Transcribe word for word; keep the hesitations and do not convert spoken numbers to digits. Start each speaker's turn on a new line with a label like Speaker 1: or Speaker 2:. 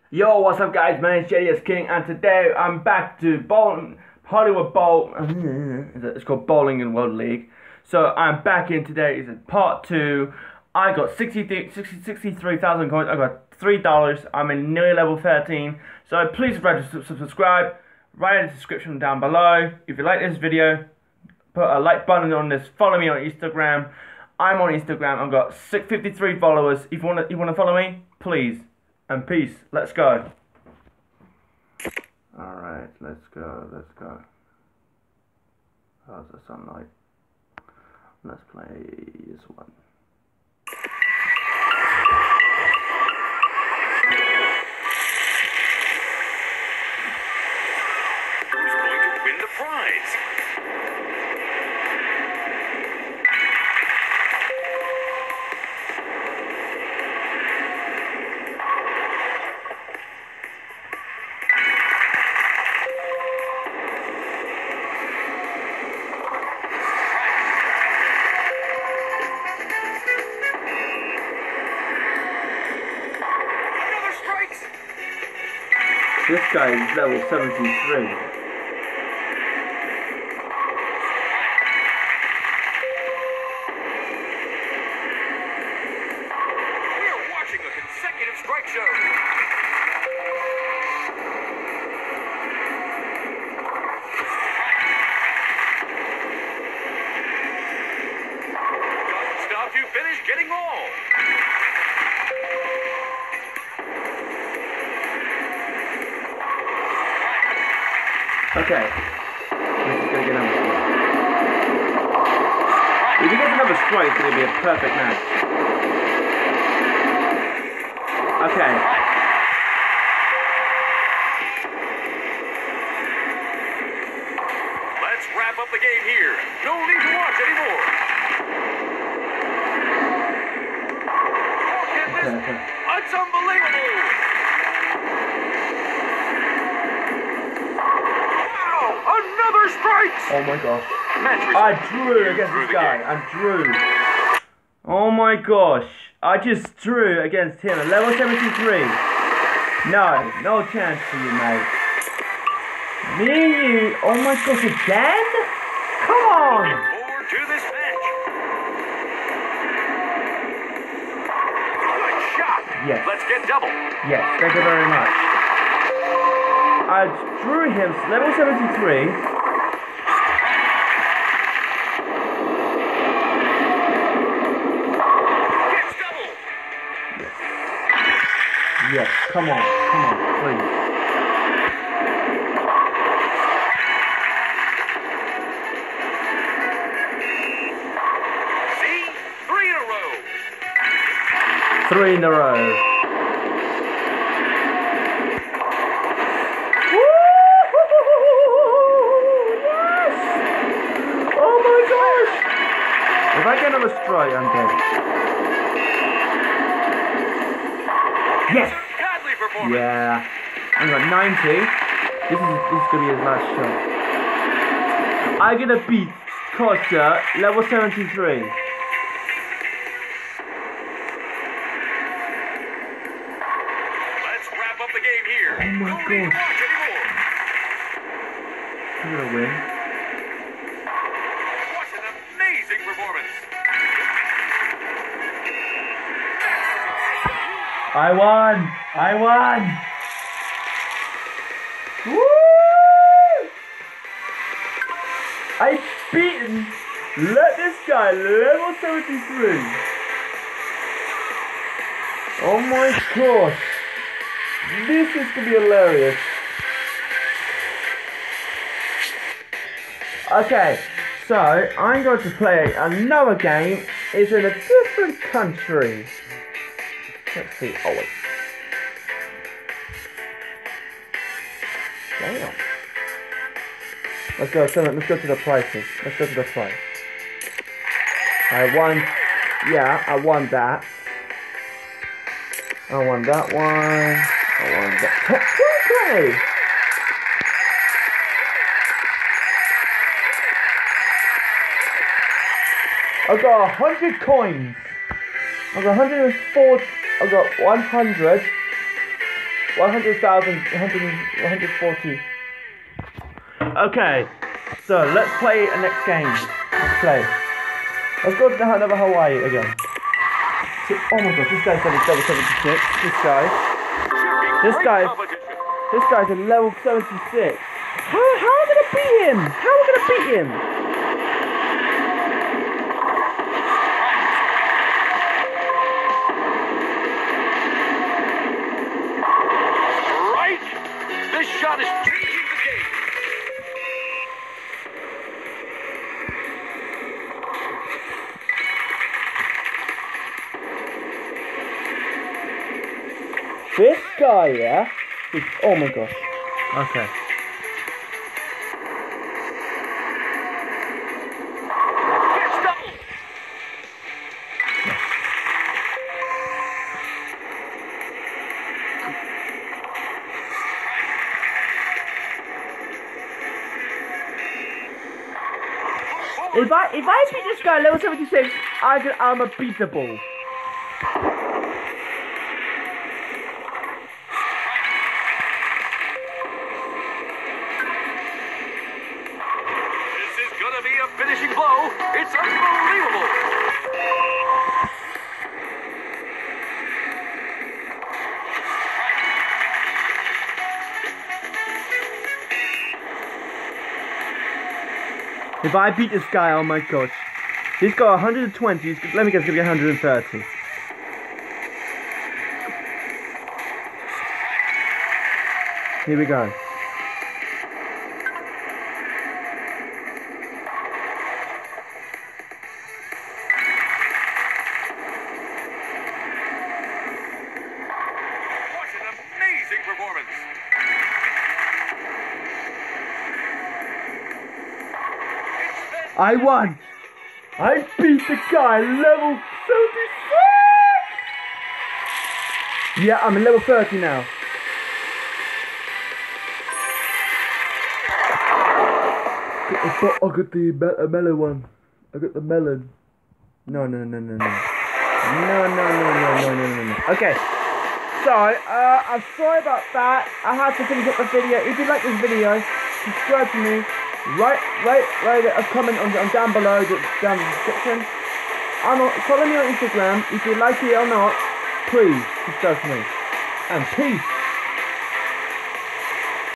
Speaker 1: Yo, what's up, guys? My name's J D S King, and today I'm back to bowl, Hollywood Bowl. It's called Bowling in World League. So I'm back in today. Is part two. I got sixty-three thousand coins. I got three dollars. I'm in nearly level thirteen. So please register, subscribe. Write in the description down below. If you like this video, put a like button on this. Follow me on Instagram. I'm on Instagram. I've got fifty-three followers. If you want to, you want to follow me, please. And peace. Let's go. Alright, let's go, let's go. How's the sunlight? Let's play this one.
Speaker 2: Who's going to win the prize?
Speaker 1: This guy is level seventy-three.
Speaker 2: We are watching a consecutive strike show. Doesn't stop you finish getting all.
Speaker 1: Okay. This is gonna get another strike. If he gets another strike, it's gonna be a perfect match. Okay.
Speaker 2: Let's wrap up the game here. No need to watch anymore. Oh, can't miss.
Speaker 1: Okay, okay.
Speaker 2: It's unbelievable. Another strike!
Speaker 1: Oh my gosh.
Speaker 2: Match
Speaker 1: I
Speaker 2: result.
Speaker 1: drew
Speaker 2: You
Speaker 1: against
Speaker 2: drew
Speaker 1: this
Speaker 2: the
Speaker 1: guy.
Speaker 2: game.
Speaker 1: I drew. Oh my gosh. I just drew against him at level seventy-three. No, no chance for you, mate. Me and you. Oh my gosh, again? Come on.
Speaker 2: Looking forward to this match. Good shot.
Speaker 1: Yes.
Speaker 2: Let's get double.
Speaker 1: Yes, thank you very much. I drew him level seventy-three.
Speaker 2: Gets double.
Speaker 1: Yes, come on, come on, please.
Speaker 2: See? Three in a row.
Speaker 1: Three in a row. If I get another strike, I'm dead. Yes!
Speaker 2: Godly performance.
Speaker 1: Yeah. I got ninety. This is this is gonna be his last shot. I'm gonna beat Costa, level seventy-three.
Speaker 2: Let's wrap up the game here.
Speaker 1: Oh my
Speaker 2: no need to
Speaker 1: gosh.
Speaker 2: watch anymore.
Speaker 1: I'm gonna win.
Speaker 2: What an amazing performance.
Speaker 1: I won! I won! Woo! I beaten let this guy level seventy-three. Oh my gosh. This is gonna be hilarious. Okay, so I'm going to play another game. It's in a different country. Let's see. Oh wait. Damn. Let's go. So let's go to the prices. Let's go to the price. I won. Yeah, I won that. I won that one. I won that. Okay. I got a hundred coins. I got one hundred four. I got one hundred. one hundred thousand, one hundred forty. Okay, so let's play a next game. Let's play. Let's go to another Hawaii again. So, oh my god, this guy's level seventy-six. This guy. This guy. This guy's a level seventy-six. How, how am I gonna beat him? How am I gonna beat him?
Speaker 2: Right? This shot is changing the game.
Speaker 1: This guy, yeah? Is, oh my gosh. Okay.
Speaker 2: Pitch double.
Speaker 1: If I if I beat this guy level seventy-six, I can, I'm unbeatable.
Speaker 2: This is gonna be a finishing blow. It's unbelievable.
Speaker 1: If I beat this guy, oh my gosh. He's got one hundred twenty, he's, let me guess, he's gonna get one hundred thirty. Here we go.
Speaker 2: What an amazing performance.
Speaker 1: I won! I beat the guy level seventy-six! Yeah, I'm in level thirty now. I got, I got the me uh, melon one. I got the melon. No, no, no, no, no. No, no, no, no, no, no, no, no. Okay. So, uh, I'm sorry about that. I had to finish up the video. If you like this video, subscribe to me. Write, write, write a comment on, on down below, down in the description. I'm on, follow me on Instagram. If you like it or not, please subscribe to me. And peace.